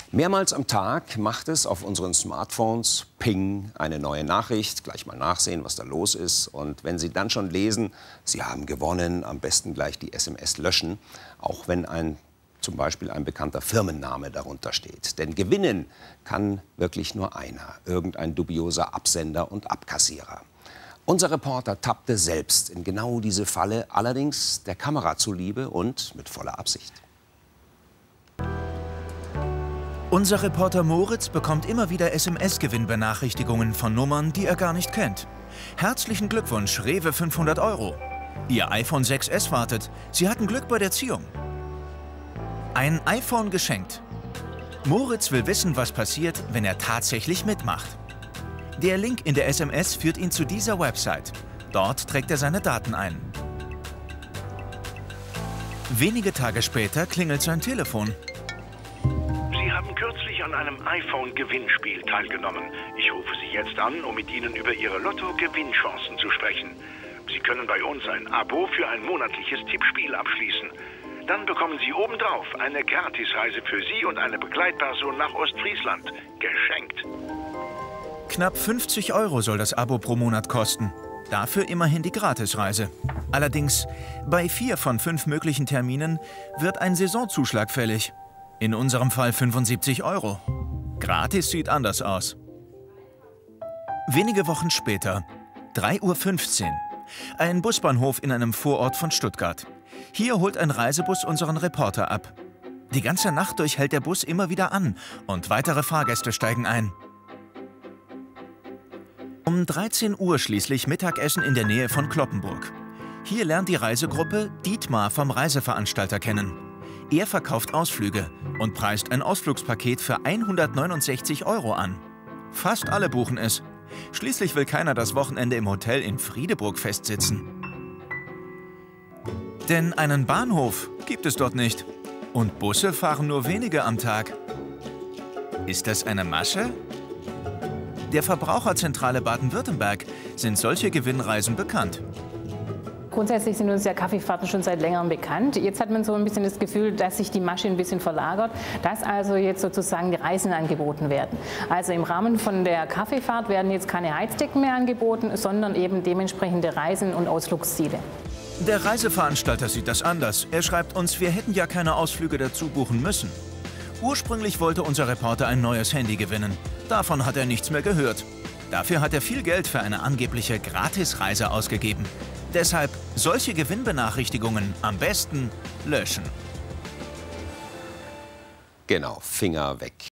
Mehrmals am Tag macht es auf unseren Smartphones Ping, eine neue Nachricht, gleich mal nachsehen, was da los ist. Und wenn Sie dann schon lesen, Sie haben gewonnen, am besten gleich die SMS löschen, auch wenn zum Beispiel ein bekannter Firmenname darunter steht. Denn gewinnen kann wirklich nur einer, irgendein dubioser Absender und Abkassierer. Unser Reporter tappte selbst in genau diese Falle, allerdings der Kamera zuliebe und mit voller Absicht. Unser Reporter Moritz bekommt immer wieder SMS-Gewinnbenachrichtigungen von Nummern, die er gar nicht kennt. Herzlichen Glückwunsch, Rewe 500 €. Ihr iPhone 6s wartet. Sie hatten Glück bei der Ziehung. Ein iPhone geschenkt. Moritz will wissen, was passiert, wenn er tatsächlich mitmacht. Der Link in der SMS führt ihn zu dieser Website. Dort trägt er seine Daten ein. Wenige Tage später klingelt sein Telefon. Sie haben kürzlich an einem iPhone-Gewinnspiel teilgenommen. Ich rufe Sie jetzt an, um mit Ihnen über Ihre Lotto-Gewinnchancen zu sprechen. Sie können bei uns ein Abo für ein monatliches Tippspiel abschließen. Dann bekommen Sie obendrauf eine Gratisreise für Sie und eine Begleitperson nach Ostfriesland. Geschenkt. Knapp 50 € soll das Abo pro Monat kosten. Dafür immerhin die Gratisreise. Allerdings, bei 4 von 5 möglichen Terminen wird ein Saisonzuschlag fällig. In unserem Fall 75 €. Gratis sieht anders aus. Wenige Wochen später, 3:15 Uhr. Ein Busbahnhof in einem Vorort von Stuttgart. Hier holt ein Reisebus unseren Reporter ab. Die ganze Nacht durch hält der Bus immer wieder an und weitere Fahrgäste steigen ein. Um 13 Uhr schließlich Mittagessen in der Nähe von Cloppenburg. Hier lernt die Reisegruppe Dietmar vom Reiseveranstalter kennen. Er verkauft Ausflüge und preist ein Ausflugspaket für 169 € an. Fast alle buchen es. Schließlich will keiner das Wochenende im Hotel in Friedeburg festsitzen. Denn einen Bahnhof gibt es dort nicht. Und Busse fahren nur wenige am Tag. Ist das eine Masche? Der Verbraucherzentrale Baden-Württemberg sind solche Gewinnreisen bekannt. Grundsätzlich sind uns ja Kaffeefahrten schon seit längerem bekannt. Jetzt hat man so ein bisschen das Gefühl, dass sich die Masche ein bisschen verlagert, dass also jetzt sozusagen die Reisen angeboten werden. Also im Rahmen von der Kaffeefahrt werden jetzt keine Heizdecken mehr angeboten, sondern eben dementsprechende Reisen und Ausflugsziele. Der Reiseveranstalter sieht das anders. Er schreibt uns, wir hätten ja keine Ausflüge dazu buchen müssen. Ursprünglich wollte unser Reporter ein neues Handy gewinnen. Davon hat er nichts mehr gehört. Dafür hat er viel Geld für eine angebliche Gratisreise ausgegeben. Deshalb solche Gewinnbenachrichtigungen am besten löschen. Genau, Finger weg.